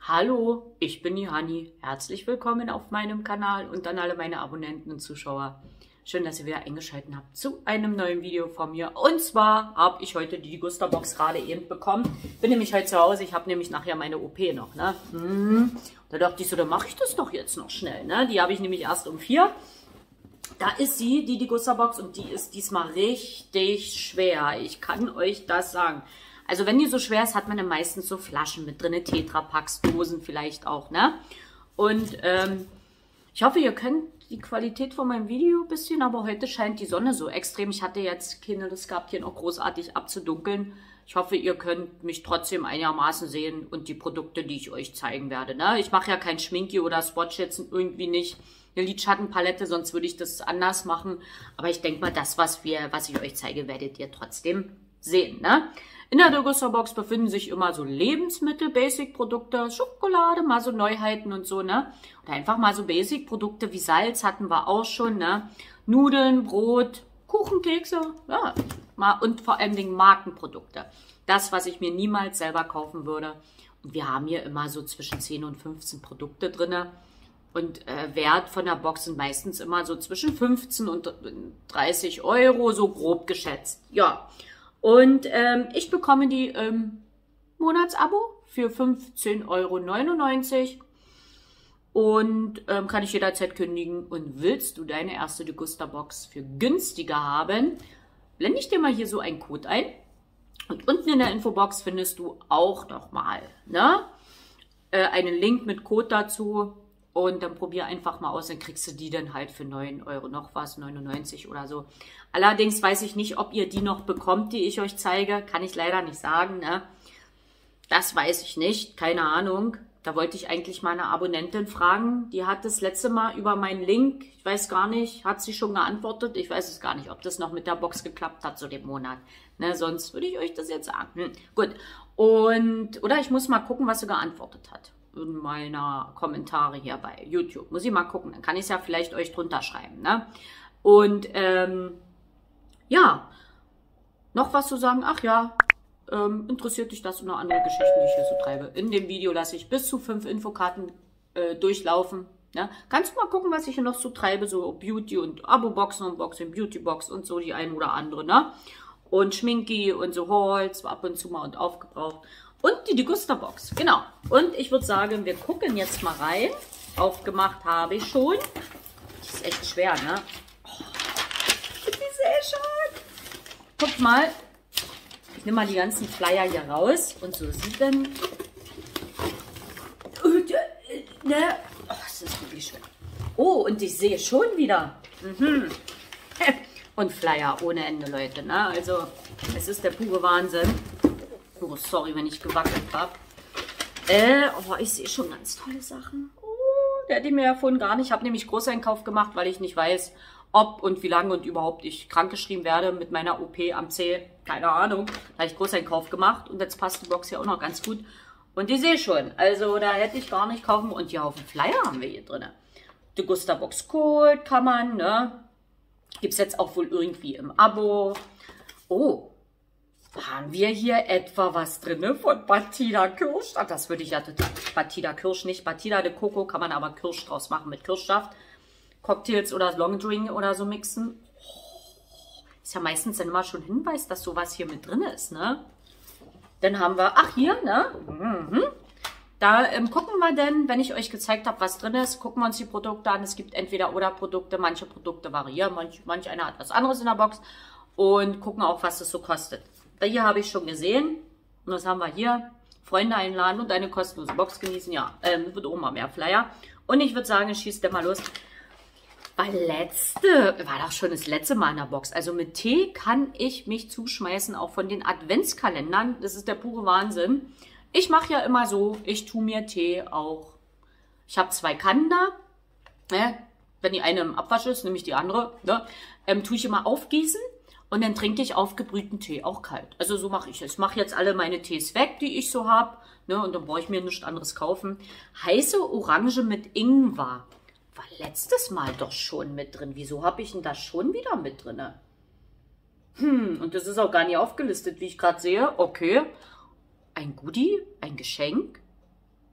Hallo, ich bin die Hanni. Herzlich willkommen auf meinem Kanal und an alle meine Abonnenten und Zuschauer. Schön, dass ihr wieder eingeschaltet habt zu einem neuen Video von mir. Und zwar habe ich heute die Gusta-Box gerade eben bekommen. Bin nämlich heute zu Hause. Ich habe nämlich nachher meine OP noch. Ne? Da dachte ich so, dann mache ich das doch jetzt noch schnell. Ne? Die habe ich nämlich erst um 4. Da ist sie, die Gusta-Box, und die ist diesmal richtig schwer. Ich kann euch das sagen. Also wenn die so schwer ist, hat man dann meistens so Flaschen mit drin, Tetrapacks, Dosen vielleicht auch, ne? Und ich hoffe, ihr könnt die Qualität von meinem Video ein bisschen, aber heute scheint die Sonne so extrem. Ich hatte jetzt keine Lust gehabt, hier noch großartig abzudunkeln. Ich hoffe, ihr könnt mich trotzdem einigermaßen sehen und die Produkte, die ich euch zeigen werde, ne? Ich mache ja kein Schminki oder Swatch jetzt irgendwie nicht. Eine Lidschattenpalette, sonst würde ich das anders machen. Aber ich denke mal, das, was ich euch zeige, werdet ihr trotzdem sehen, ne? In der Gusta-Box befinden sich immer so Lebensmittel, Basic-Produkte, Schokolade, mal so Neuheiten und so, ne? Oder einfach mal so Basic-Produkte wie Salz hatten wir auch schon, ne? Nudeln, Brot, Kuchen, Kekse, ja. Und vor allem Dingen Markenprodukte. Das, was ich mir niemals selber kaufen würde. Und wir haben hier immer so zwischen 10 und 15 Produkte drin. Und Wert von der Box sind meistens immer so zwischen 15 und 30 Euro, so grob geschätzt. Ja. Und ich bekomme die Monatsabo für 15,99 € und kann ich jederzeit kündigen. Und willst du deine erste Gusta-Box für günstiger haben, blende ich dir mal hier so einen Code ein. Und unten in der Infobox findest du auch nochmal, ne, einen Link mit Code dazu. Und dann probier einfach mal aus, dann kriegst du die dann halt für 9 Euro noch was, 99 oder so. Allerdings weiß ich nicht, ob ihr die noch bekommt, die ich euch zeige. Kann ich leider nicht sagen, ne? Das weiß ich nicht, keine Ahnung. Da wollte ich eigentlich mal eine Abonnentin fragen. Die hat das letzte Mal über meinen Link, ich weiß gar nicht, hat sie schon geantwortet. Ich weiß es gar nicht, ob das noch mit der Box geklappt hat, so dem Monat. Ne, sonst würde ich euch das jetzt sagen. Gut, oder ich muss mal gucken, was sie geantwortet hat. In meiner Kommentare hier bei YouTube. Muss ich mal gucken, dann kann ich es ja vielleicht euch drunter schreiben, ne? Und ja, noch was zu sagen? Ach ja, interessiert dich das und noch andere Geschichten, die ich hier so treibe? In dem Video lasse ich bis zu 5 Infokarten durchlaufen. Ne? Kannst du mal gucken, was ich hier noch so treibe, so Beauty und Abo-Boxen, Unboxing, Beauty-Box und so die ein oder andere, ne? Und Schminki und so Hauls, ab und zu mal und aufgebraucht. Und die Gusta-Box, genau. Und ich würde sagen, wir gucken jetzt mal rein. Aufgemacht habe ich schon. Die ist echt schwer, ne? Oh, die ist sehr schön. Guck mal. Ich nehme mal die ganzen Flyer hier raus. Und so sieht dann... Ne? Oh, das ist wirklich schwer. Oh, und ich sehe schon wieder. Und Flyer ohne Ende, Leute, ne? Also, es ist der pure Wahnsinn. Oh, sorry, wenn ich gewackelt habe. Oh, ich sehe schon ganz tolle Sachen. Oh, der hätte mir ja vorhin gar nicht. Ich habe nämlich Großeinkauf gemacht, weil ich nicht weiß, ob und wie lange und überhaupt ich krankgeschrieben werde mit meiner OP am Zeh. Keine Ahnung. Da habe ich Großeinkauf gemacht und jetzt passt die Box hier auch noch ganz gut. Und die sehe ich schon. Also da hätte ich gar nicht kaufen. Und die Haufen Flyer haben wir hier drin. Die Gusta-Box Gold kann man, ne? Gibt es jetzt auch wohl irgendwie im Abo. Oh. Haben wir hier etwa was drin von Batida Kirsch? Ach, das würde ich ja total... Batida Kirsch nicht. Batida de Coco kann man aber Kirsch draus machen mit Kirschsaft. Cocktails oder Longdrink oder so mixen. Oh, ist ja meistens dann immer schon Hinweis, dass sowas hier mit drin ist, ne? Dann haben wir... Ach, hier, ne? Da gucken wir denn, wenn ich euch gezeigt habe, was drin ist, gucken wir uns die Produkte an. Es gibt entweder oder Produkte. Manche Produkte variieren. Manch einer hat was anderes in der Box. Und gucken auch, was das so kostet. Hier habe ich schon gesehen. Und was haben wir hier? Freunde einladen und eine kostenlose Box genießen. Ja, wird auch mal mehr Flyer. Und ich würde sagen, schießt der mal los. War doch schon das letzte Mal in der Box. Also mit Tee kann ich mich zuschmeißen, auch von den Adventskalendern. Das ist der pure Wahnsinn. Ich mache ja immer so, ich tue mir Tee auch. Ich habe 2 Kannen da. Ne? Wenn die eine im Abwasch ist, nehme ich die andere. Ne? Tue ich immer aufgießen. Und dann trinke ich aufgebrühten Tee, auch kalt. Also so mache ich es. Ich mache jetzt alle meine Tees weg, die ich so habe. Ne, und dann brauche ich mir nichts anderes kaufen. Heiße Orange mit Ingwer. War letztes Mal doch schon mit drin. Wieso habe ich denn das schon wieder mit drin? Und das ist auch gar nicht aufgelistet, wie ich gerade sehe. Okay. Ein Goodie, ein Geschenk.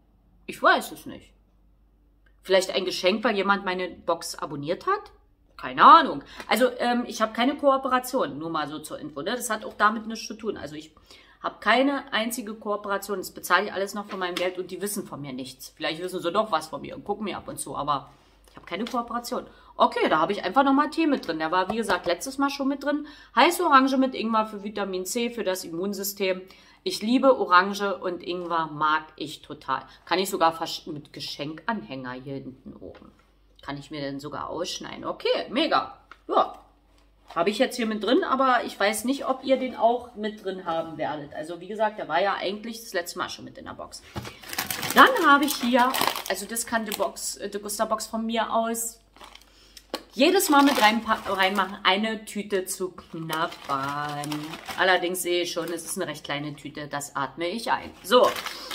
Ich weiß es nicht. Vielleicht ein Geschenk, weil jemand meine Box abonniert hat? Keine Ahnung. Also ich habe keine Kooperation, nur mal so zur Info. Ne? Das hat auch damit nichts zu tun. Also ich habe keine einzige Kooperation. Das bezahle ich alles noch von meinem Geld und die wissen von mir nichts. Vielleicht wissen sie doch was von mir und gucken mir ab und zu, aber ich habe keine Kooperation. Okay, da habe ich einfach nochmal Tee mit drin. Der war, wie gesagt, letztes Mal schon mit drin. Heiße Orange mit Ingwer für Vitamin C, für das Immunsystem. Ich liebe Orange und Ingwer, mag ich total. Kann ich sogar fast mit Geschenkanhänger hier hinten oben. Kann ich mir denn sogar ausschneiden. Okay, mega. Ja, habe ich jetzt hier mit drin, aber ich weiß nicht, ob ihr den auch mit drin haben werdet. Also wie gesagt, der war ja eigentlich das letzte Mal schon mit in der Box. Dann habe ich hier, also das kann die Degusta-Box von mir aus, jedes Mal mit reinmachen, eine Tüte zu knabbern. Allerdings sehe ich schon, es ist eine recht kleine Tüte, das atme ich ein. So.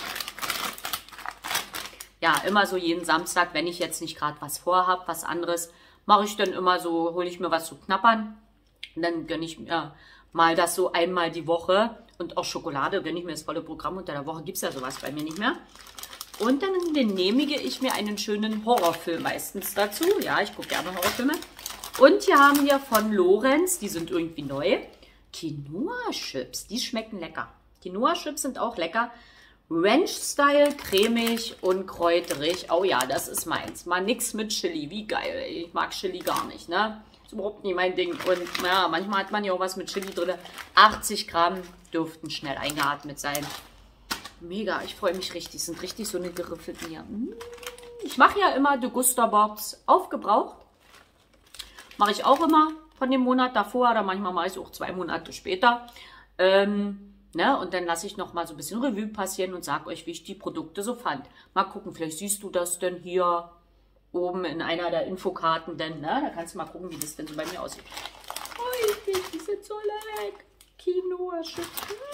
Ja, immer so jeden Samstag, wenn ich jetzt nicht gerade was vorhabe, was anderes, mache ich dann immer so, hole ich mir was zu knabbern. Und dann gönne ich mir mal das so einmal die Woche. Und auch Schokolade gönne ich mir das volle Programm. Unter der Woche gibt es ja sowas bei mir nicht mehr. Und dann genehmige ich mir einen schönen Horrorfilm meistens dazu. Ja, ich gucke gerne Horrorfilme. Und hier haben wir von Lorenz, die sind irgendwie neu, Quinoa-Chips. Die schmecken lecker. Quinoa-Chips sind auch lecker. Ranch-Style, cremig und kräuterig. Oh ja, das ist meins. Mal nix mit Chili. Wie geil. Ich mag Chili gar nicht, ne? Ist überhaupt nicht mein Ding. Und ja, manchmal hat man ja auch was mit Chili drin. 80 Gramm dürften schnell eingeatmet sein. Mega, ich freue mich richtig. Sind richtig so eine geriffelten hier. Ich mache ja immer Degusta-Box aufgebraucht. Mache ich auch immer von dem Monat davor. Oder manchmal mache ich es auch 2 Monate später. Ne? Und dann lasse ich noch mal so ein bisschen Revue passieren und sage euch, wie ich die Produkte so fand. Mal gucken, vielleicht siehst du das denn hier oben in einer der Infokarten. Denn, ne? Da kannst du mal gucken, wie das denn so bei mir aussieht. Oh, die sind so lecker. Quinoa-Chips.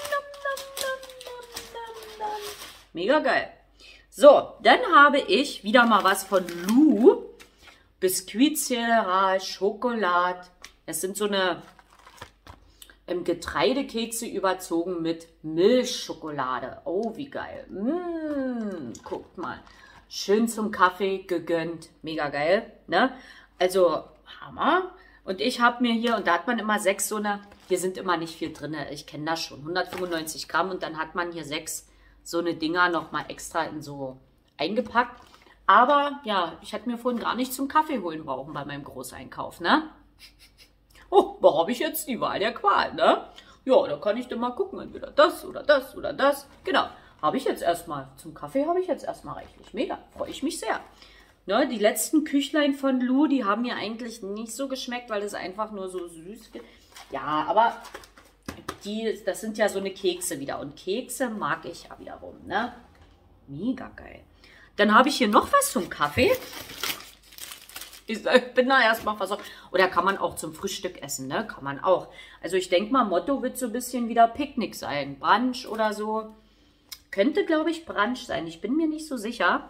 Mega geil. So, dann habe ich wieder mal was von Lou. Biscuit Cereal, Schokolade. Es sind so eine Getreidekekse überzogen mit Milchschokolade. Oh, wie geil. Guckt mal. Schön zum Kaffee gegönnt. Mega geil. Ne? Also, Hammer. Und ich habe mir hier, und da hat man immer 6 so eine, hier sind immer nicht viel drin. Ich kenne das schon. 195 Gramm und dann hat man hier 6 so eine Dinger nochmal extra in so eingepackt. Aber ja, ich hätte mir vorhin gar nicht zum Kaffee holen brauchen bei meinem Großeinkauf, ne? Oh, wo habe ich jetzt die Wahl der Qual, ne? Ja, da kann ich dann mal gucken, entweder das oder das oder das. Genau, habe ich jetzt erstmal, zum Kaffee habe ich jetzt erstmal reichlich. Mega, freue ich mich sehr. Ne, die letzten Küchlein von Lou, die haben mir eigentlich nicht so geschmeckt, weil das einfach nur so süß ist. Ja, aber das sind ja so eine Kekse wieder. Und Kekse mag ich ja wiederum, ne? Mega geil. Dann habe ich hier noch was zum Kaffee. Ich bin da erstmal versorgt. Oder kann man auch zum Frühstück essen, ne? Kann man auch. Also ich denke mal, Motto wird so ein bisschen wieder Picknick sein. Brunch oder so. Könnte, glaube ich, Brunch sein. Ich bin mir nicht so sicher.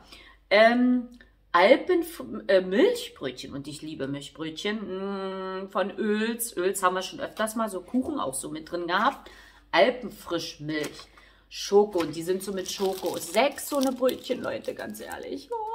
Milchbrötchen. Und ich liebe Milchbrötchen. Von Öls. Öls haben wir schon öfters mal so Kuchen auch so mit drin gehabt. Alpenfrischmilch. Schoko. Und die sind so mit Schoko. 6 so eine Brötchen, Leute, ganz ehrlich. Oh.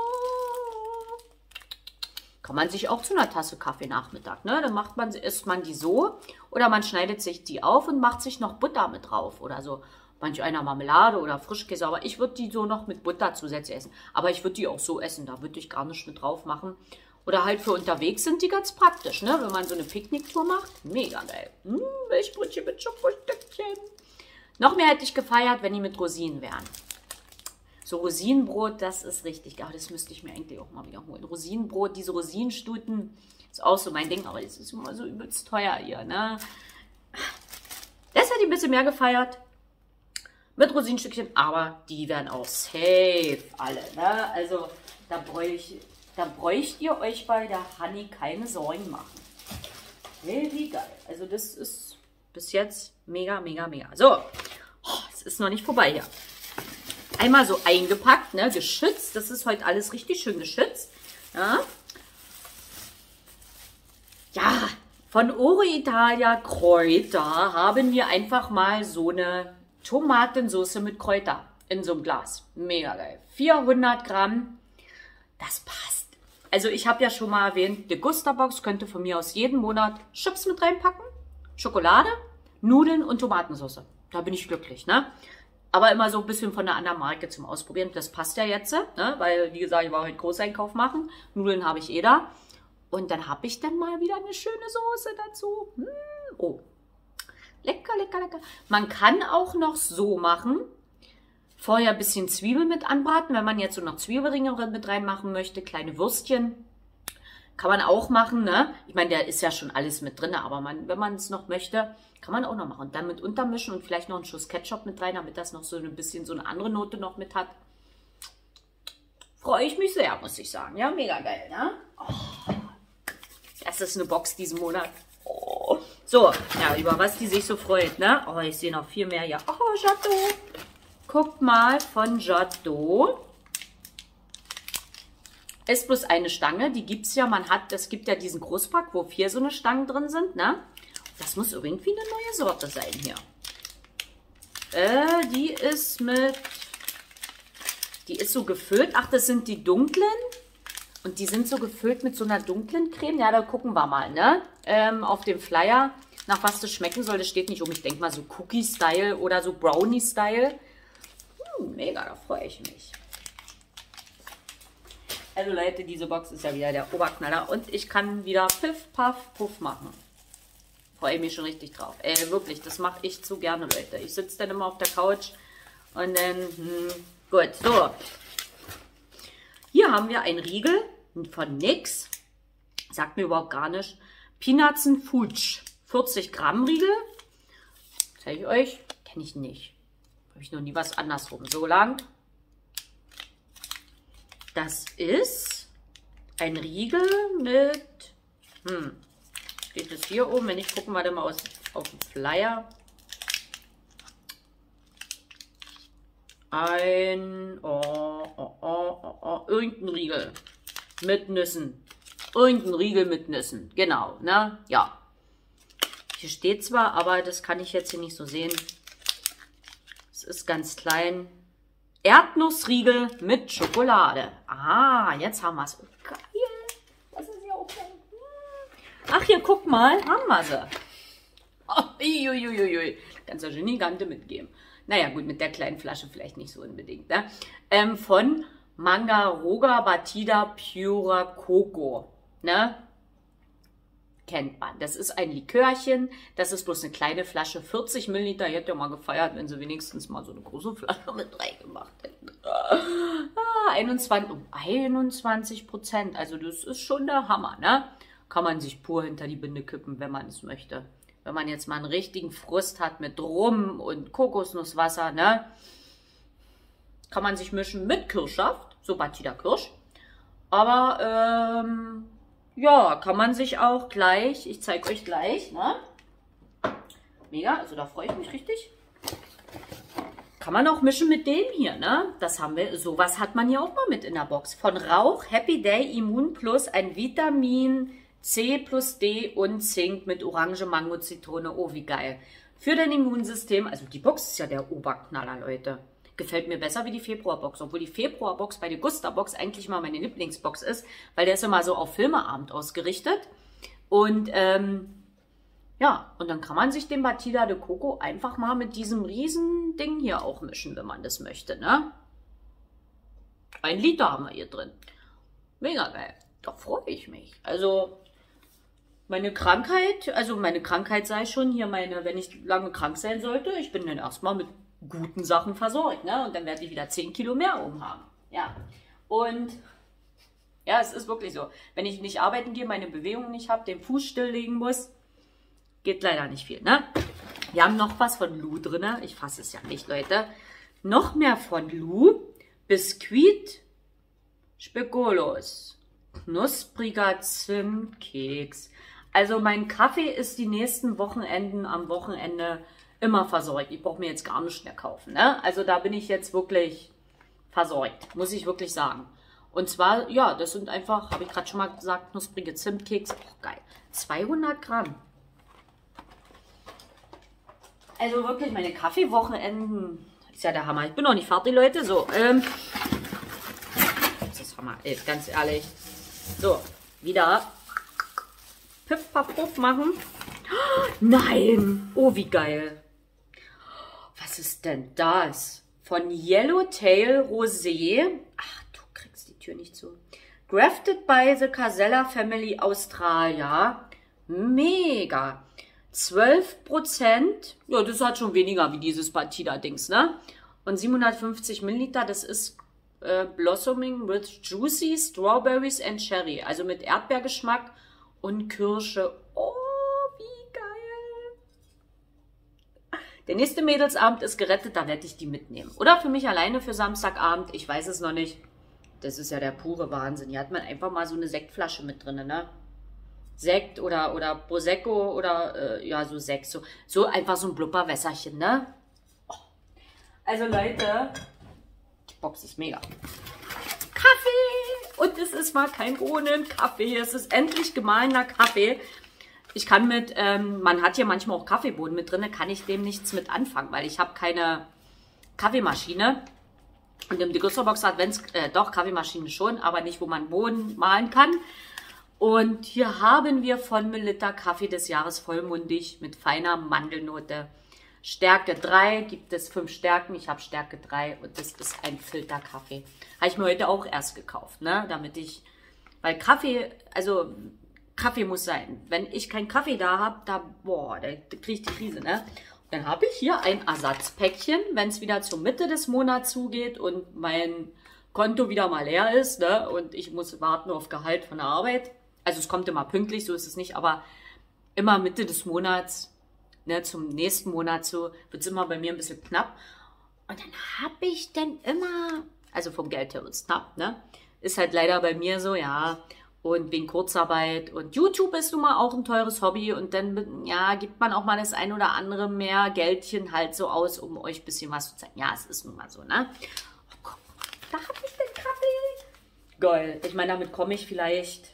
Kann man sich auch zu einer Tasse Kaffee Nachmittag, ne? Dann isst man die so oder man schneidet sich die auf und macht sich noch Butter mit drauf oder so. Manch einer Marmelade oder Frischkäse, aber ich würde die so noch mit Butter zusätzlich essen. Aber ich würde die auch so essen, da würde ich gar nichts mit drauf machen. Oder halt für unterwegs sind die ganz praktisch, ne? Wenn man so eine Picknicktour macht, mega geil. Milchbrötchen mit Schokostückchen. Noch mehr hätte ich gefeiert, wenn die mit Rosinen wären. So Rosinenbrot, das ist richtig geil. Das müsste ich mir eigentlich auch mal wiederholen. Rosinenbrot, diese Rosinenstuten, ist auch so mein Ding. Aber das ist immer so übelst teuer hier, ne? Das hätte ich ein bisschen mehr gefeiert. Mit Rosinenstückchen. Aber die werden auch safe alle, ne? Also da bräucht ihr euch bei der Honey keine Sorgen machen. Hey, wie geil. Also das ist bis jetzt mega, mega, mega. So, es ist noch nicht vorbei hier. Einmal so eingepackt, ne, geschützt. Das ist heute alles richtig schön geschützt. Ja, ja, von Oro Italia Kräuter haben wir einfach mal so eine Tomatensauce mit Kräuter. in so einem Glas. Mega geil. 400 Gramm, das passt. Also ich habe ja schon mal erwähnt, die Gusta-Box könnte von mir aus jeden Monat Chips mit reinpacken, Schokolade, Nudeln und Tomatensauce. Da bin ich glücklich, ne? Aber immer so ein bisschen von einer anderen Marke zum Ausprobieren. Das passt ja jetzt, ne? Weil, wie gesagt, ich war heute Großeinkauf machen. Nudeln habe ich eh da. Und dann habe ich dann mal wieder eine schöne Soße dazu. Oh, lecker, lecker, lecker. Man kann auch noch so machen. Vorher ein bisschen Zwiebel mit anbraten. Wenn man jetzt so noch Zwiebelringe mit reinmachen möchte, kleine Würstchen. Kann man auch machen, ne? Ich meine, da ist ja schon alles mit drin, aber wenn man es noch möchte, kann man auch noch machen. Und dann mit untermischen und vielleicht noch einen Schuss Ketchup mit rein, damit das noch so ein bisschen so eine andere Note noch mit hat. Freue ich mich sehr, muss ich sagen. Ja, mega geil, ne? Oh, das ist eine Box diesen Monat. Oh. So, ja, über was die sich so freut, ne? Oh, ich sehe noch viel mehr hier. Oh, Jadot. Guckt mal von Jadot. Ist bloß eine Stange, die gibt es ja, es gibt ja diesen Großpack, wo 4 so eine Stangen drin sind, ne? Das muss irgendwie eine neue Sorte sein hier. Die ist so gefüllt, ach, das sind die dunklen. Und die sind so gefüllt mit so einer dunklen Creme. Ja, da gucken wir mal, ne? Auf dem Flyer, nach was das schmecken soll, das steht nicht um. Ich denke mal so Cookie-Style oder so Brownie-Style. Mega, da freue ich mich. Also Leute, diese Box ist ja wieder der Oberknaller und ich kann wieder Piff, Puff, Puff machen. Freue ich mich schon richtig drauf. Ey, wirklich, das mache ich zu gerne, Leute. Ich sitze dann immer auf der Couch und dann, gut, so. Hier haben wir einen Riegel von NYX. Sagt mir überhaupt gar nicht. Peanuts and Fudge. 40 Gramm Riegel. Zeige ich euch. Kenne ich nicht. Habe ich noch nie was andersrum. So lang. Das ist ein Riegel mit, steht das hier oben, wenn ich gucken, warte mal auf dem Flyer. Irgendein Riegel mit Nüssen. Irgendein Riegel mit Nüssen, genau, ne? Ja. Hier steht zwar, aber das kann ich jetzt hier nicht so sehen. Es ist ganz klein. Erdnussriegel mit Schokolade. Ah, jetzt haben wir es. Oh, geil. Das ist ja auch geil. Ach, hier, guck mal. Haben wir sie. Oh, uiuiuiui. Kannst du ja schon die Gante mitgeben. Naja, gut, mit der kleinen Flasche vielleicht nicht so unbedingt. Ne? Von Mangaroga Batida Pura Coco. Ne? Kennt man. Das ist ein Likörchen. Das ist bloß eine kleine Flasche, 40 Milliliter. Ich hätte ja mal gefeiert, wenn sie wenigstens mal so eine große Flasche mit reingemacht hätten. 21%. Also das ist schon der Hammer, ne? Kann man sich pur hinter die Binde kippen, wenn man es möchte. Wenn man jetzt mal einen richtigen Frust hat mit Rum und Kokosnusswasser, ne? Kann man sich mischen mit Kirschsaft, so Batida Kirsch. Aber, ja, kann man sich auch gleich, ich zeige euch gleich, ne? Mega, also da freue ich mich richtig. Kann man auch mischen mit dem hier, ne? Das haben wir, sowas hat man ja auch mal mit in der Box. Von Rauch, Happy Day, Immun Plus, ein Vitamin C plus D und Zink mit Orange, Mango, Zitrone. Oh, wie geil. Für dein Immunsystem, also die Box ist ja der Oberknaller, Leute. Gefällt mir besser wie die Februarbox, obwohl die Februarbox bei der Gusta-Box eigentlich mal meine Lieblingsbox ist, weil der ist immer so auf Filmeabend ausgerichtet. Und ja, und dann kann man sich den Batida de Coco einfach mal mit diesem riesen Ding hier auch mischen, wenn man das möchte, ne? 1 Liter haben wir hier drin. Mega geil. Da freue ich mich. Also meine Krankheit sei schon hier wenn ich lange krank sein sollte, ich bin dann erstmal mit guten Sachen versorgt, ne? Und dann werde ich wieder 10 Kilo mehr haben. Ja. Und ja, es ist wirklich so. Wenn ich nicht arbeiten gehe, meine Bewegungen nicht habe, den Fuß stilllegen muss, geht leider nicht viel, ne? Wir haben noch was von Lu drin. Ich fasse es ja nicht, Leute. Noch mehr von Lu. Biskuit Speculoos. Knuspriger Zimtkeks. Also mein Kaffee ist die nächsten Wochenenden am Wochenende immer versorgt. Ich brauche mir jetzt gar nichts mehr kaufen, ne? Also da bin ich jetzt wirklich versorgt, muss ich wirklich sagen. Und zwar, ja, das sind einfach, habe ich gerade schon mal gesagt, knusprige Zimtkeks. Oh, geil. 200 Gramm. Also wirklich, meine Kaffeewochenenden Ist ja der Hammer. Ich bin noch nicht fertig, Leute. So, das ist Hammer, ey, ganz ehrlich. So, wieder Piff, Paff, Puff machen. Nein! Oh, wie geil. Was ist denn das? Von Yellowtail Rosé. Ach, du kriegst die Tür nicht zu. Grafted by the Casella Family Australia. Mega. 12%. Ja, das hat schon weniger wie dieses Batida-Dings, ne? Und 750 Milliliter, das ist Blossoming with Juicy Strawberries and Cherry. Also mit Erdbeergeschmack und Kirsche. Oh, wie geil. Der nächste Mädelsabend ist gerettet, da werde ich die mitnehmen. Oder für mich alleine für Samstagabend, ich weiß es noch nicht. Das ist ja der pure Wahnsinn. Hier hat man einfach mal so eine Sektflasche mit drin, ne? Sekt oder Prosecco oder ja, so Sekt. So einfach so ein Blubberwässerchen, ne? Oh. Also Leute, die Box ist mega. Kaffee! Und es ist mal kein Bohnenkaffee. Es ist endlich gemahlener Kaffee. Ich kann mit, man hat hier manchmal auch Kaffeebohnen mit drin, kann ich dem nichts mit anfangen, weil ich habe keine Kaffeemaschine. Und im Degusterbox Advents, doch, Kaffeemaschine schon, aber nicht, wo man Bohnen mahlen kann. Und hier haben wir von Melitta Kaffee des Jahres vollmundig mit feiner Mandelnote. Stärke 3, gibt es 5 Stärken, ich habe Stärke 3 und das ist ein Filterkaffee. Habe ich mir heute auch erst gekauft, ne, damit ich, weil Kaffee, also Kaffee muss sein. Wenn ich keinen Kaffee da habe, da kriege ich die Krise, ne. Und dann habe ich hier ein Ersatzpäckchen, wenn es wieder zur Mitte des Monats zugeht und mein Konto wieder mal leer ist, ne, und ich muss warten auf Gehalt von der Arbeit. Also es kommt immer pünktlich, so ist es nicht, aber immer Mitte des Monats, ne, zum nächsten Monat so, wird es immer bei mir ein bisschen knapp. Und dann habe ich dann immer, also vom Geld her ist knapp, ne, ist halt leider bei mir so, ja, und wegen Kurzarbeit und YouTube ist nun mal auch ein teures Hobby und dann, ja, gibt man auch mal das ein oder andere mehr Geldchen halt so aus, um euch ein bisschen was zu zeigen. Ja, es ist nun mal so, ne. Oh, guck, da habe ich den Kaffee. Geil. Ich meine, damit komme ich vielleicht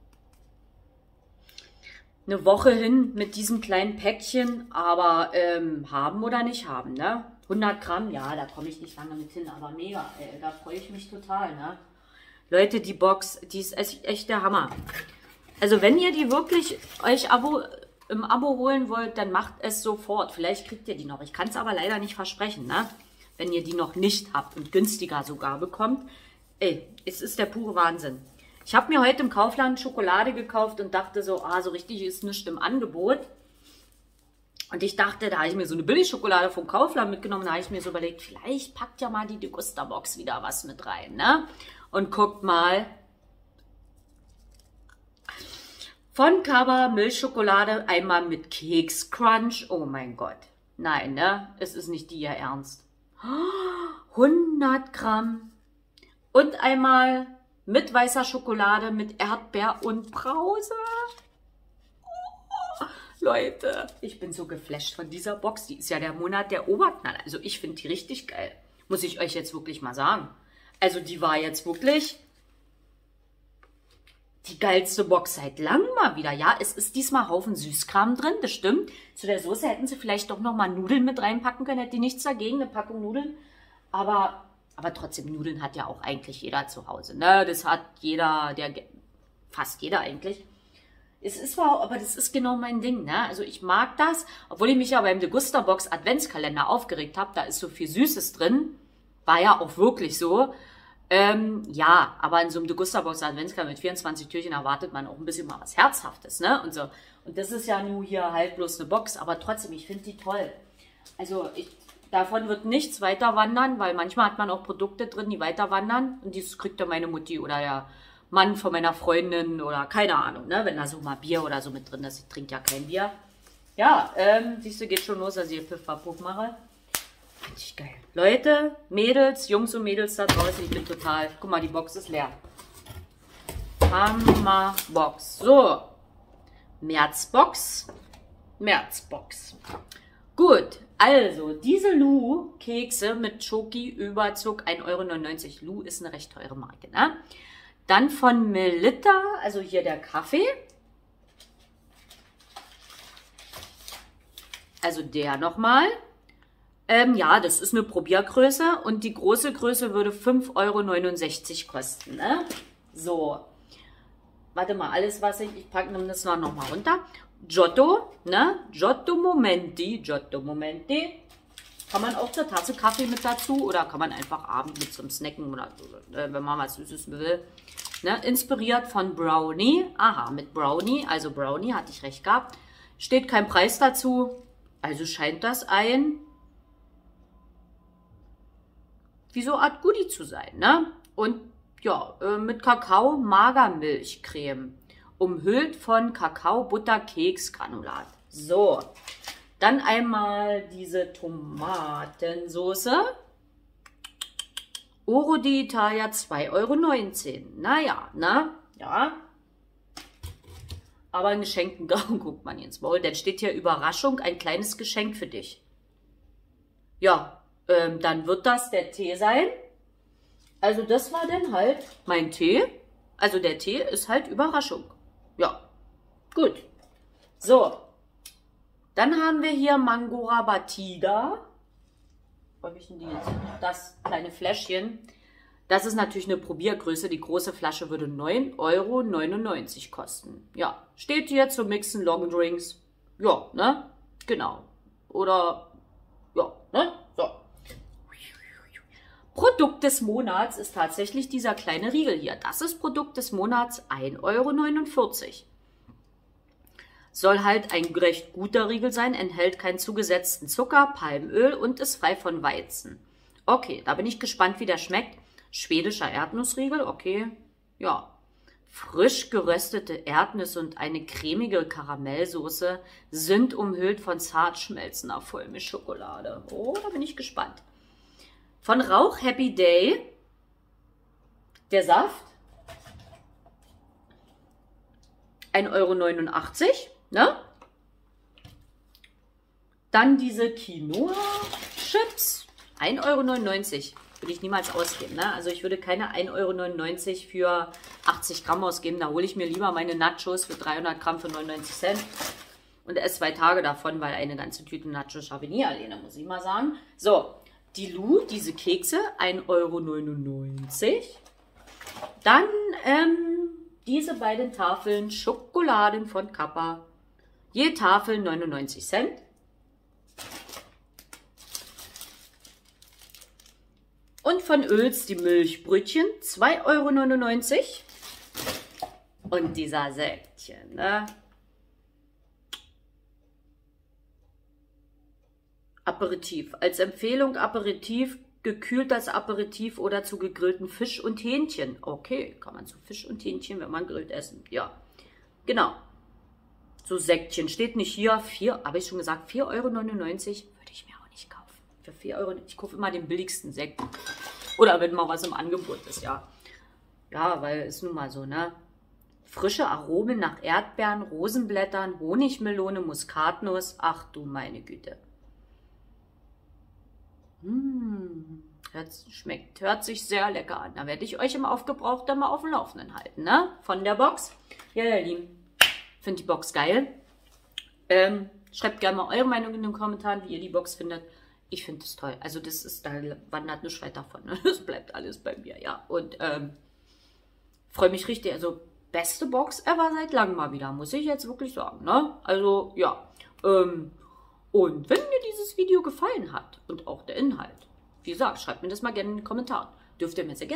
eine Woche hin mit diesem kleinen Päckchen, aber haben oder nicht haben, ne? 100 Gramm, ja, da komme ich nicht lange mit hin, aber mega, ey, da freue ich mich total, ne? Leute, die Box, die ist echt der Hammer. Also wenn ihr die wirklich euch im Abo holen wollt, dann macht es sofort. Vielleicht kriegt ihr die noch. Ich kann es aber leider nicht versprechen, ne? Wenn ihr die noch nicht habt und günstiger sogar bekommt. Ey, es ist der pure Wahnsinn. Ich habe mir heute im Kaufland Schokolade gekauft und dachte so, so richtig ist nichts im Angebot. Und ich dachte, da habe ich mir so eine Billigschokolade vom Kaufland mitgenommen, da habe ich mir so überlegt, vielleicht packt ja mal die Degusterbox wieder was mit rein, ne? Und guckt mal. Von Kaba Milchschokolade einmal mit Kekscrunch. Oh mein Gott. Nein, ne? Es ist nicht ihr Ernst. 100 Gramm. Und einmal mit weißer Schokolade, mit Erdbeer und Brause. Oh, Leute, ich bin so geflasht von dieser Box. Die ist ja der Monat der Oberknaller. Also ich finde die richtig geil. Muss ich euch jetzt wirklich mal sagen. Also die war jetzt wirklich die geilste Box seit langem mal wieder. Ja, es ist diesmal Haufen Süßkram drin, das stimmt. Zu der Soße hätten sie vielleicht doch nochmal Nudeln mit reinpacken können. Hätte die nichts dagegen, eine Packung Nudeln. Aber trotzdem, Nudeln hat ja auch eigentlich jeder zu Hause. Ne? Das hat jeder, fast jeder eigentlich. Es ist zwar, aber das ist genau mein Ding. Ne? Also ich mag das, obwohl ich mich ja beim Degusterbox Adventskalender aufgeregt habe. Da ist so viel Süßes drin. War ja auch wirklich so. Ja, aber in so einem Degusterbox Adventskalender mit 24 Türchen erwartet man auch ein bisschen mal was Herzhaftes, ne? Und so. Und das ist ja nur hier halt bloß eine Box, aber trotzdem, ich finde die toll. Also davon wird nichts weiter wandern, weil manchmal hat man auch Produkte drin, die weiter wandern. Und das kriegt dann meine Mutti oder der Mann von meiner Freundin oder keine Ahnung, ne? Wenn da so mal Bier oder so mit drin ist. Ich trinke ja kein Bier. Ja, siehst du, geht schon los, dass ich hier Piff-Paff mache. Richtig geil. Leute, Mädels, Jungs und Mädels da draußen, ich bin total... Guck mal, die Box ist leer. Hammerbox. So. Märzbox. Märzbox. Gut, also diese Lu-Kekse mit Schoki-Überzug, 1,99 €. Lu ist eine recht teure Marke, ne? Dann von Melitta, also hier der Kaffee. Also der nochmal. Ja, das ist eine Probiergröße und die große Größe würde 5,69 € kosten, ne? So, warte mal, alles was ich packe das noch mal runter. Giotto, ne? Giotto Momenti. Kann man auch zur Tasse Kaffee mit dazu oder kann man einfach abends mit zum Snacken oder wenn man was Süßes will. Ne? Inspiriert von Brownie. Aha, mit Brownie, also Brownie, hatte ich recht gehabt. Steht kein Preis dazu, also scheint das wie so eine Art Goodie zu sein, ne? Und ja, mit Kakao Magermilchcreme, umhüllt von Kakao-Butter-Keks-Granulat. So, dann einmal diese Tomatensoße. Oro d'Italia 2,19 €. Naja, ne? Ja. Aber ein geschenkten Gaumen guckt man ins Maul. Dann steht hier Überraschung, ein kleines Geschenk für dich. Ja. Dann wird das der Tee sein. Also das war dann halt mein Tee. Also der Tee ist halt Überraschung. Ja, gut. So, dann haben wir hier Mangora Batida. Wo habe ich denn die jetzt? Das kleine Fläschchen. Das ist natürlich eine Probiergröße. Die große Flasche würde 9,99 € kosten. Ja, steht hier zum Mixen Long Drinks. Ja, ne? Genau. Oder, ja, ne? So. Produkt des Monats ist tatsächlich dieser kleine Riegel hier. Das ist Produkt des Monats 1,49 €. Soll halt ein recht guter Riegel sein, enthält keinen zugesetzten Zucker, Palmöl und ist frei von Weizen. Okay, da bin ich gespannt, wie der schmeckt. Schwedischer Erdnussriegel, okay, ja. Frisch geröstete Erdnüsse und eine cremige Karamellsoße sind umhüllt von zart schmelzender Vollmilchschokolade. Oh, da bin ich gespannt. Von Rauch Happy Day, der Saft, 1,89 €, ne? Dann diese Quinoa-Chips, 1,99 €, würde ich niemals ausgeben, ne? Also ich würde keine 1,99 € für 80 Gramm ausgeben, da hole ich mir lieber meine Nachos für 300 Gramm für 99 Cent und esse 2 Tage davon, weil eine ganze Tüte Nachos schaffe ich nie alleine, muss ich mal sagen. So. Die Lu, diese Kekse, 1,99 €. Dann diese beiden Tafeln Schokoladen von Kappa. Je Tafel 99 Cent. Und von Öls die Milchbrötchen, 2,99 €. Und dieser Säckchen, ne? Aperitif. Als Empfehlung Aperitif, gekühlt als Aperitif oder zu gegrillten Fisch und Hähnchen. Okay, kann man zu Fisch und Hähnchen, wenn man grillt, essen. Ja, genau. So Säckchen. Steht nicht hier. Habe ich schon gesagt, 4,99 € würde ich mir auch nicht kaufen. Für 4 €, ich kaufe immer den billigsten Sekt. Oder wenn mal was im Angebot ist, ja. Ja, weil ist nun mal so, ne? Frische Aromen nach Erdbeeren, Rosenblättern, Honigmelone, Muskatnuss. Ach du meine Güte. Hört sich sehr lecker an. Da werde ich euch im Aufgebrauchten mal auf dem Laufenden halten, ne? Von der Box. Ja, ihr Lieben, finde die Box geil. Schreibt gerne mal eure Meinung in den Kommentaren, wie ihr die Box findet. Ich finde es toll. Also das ist, da wandert nichts weiter von. Ne? Das bleibt alles bei mir, ja. Und freue mich richtig. Also beste Box ever seit langem mal wieder, muss ich jetzt wirklich sagen, ne? Also, ja. Und wenn dir dieses Video gefallen hat und auch der Inhalt, wie gesagt, schreibt mir das mal gerne in den Kommentaren. Dürft ihr mir sehr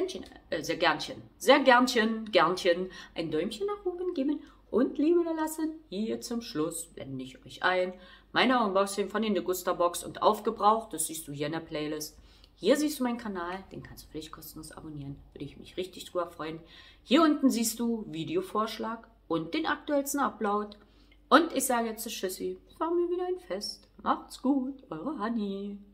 gernchen ein Däumchen nach oben geben und Liebe da lassen. Hier zum Schluss blende ich euch ein. Meine Unboxing von den Degusta Box und aufgebraucht, das siehst du hier in der Playlist. Hier siehst du meinen Kanal, den kannst du völlig kostenlos abonnieren. Würde ich mich richtig drüber freuen. Hier unten siehst du Videovorschlag und den aktuellsten Upload. Und ich sage jetzt Tschüssi. Es war mir wieder ein Fest. Macht's gut, eure Hanni.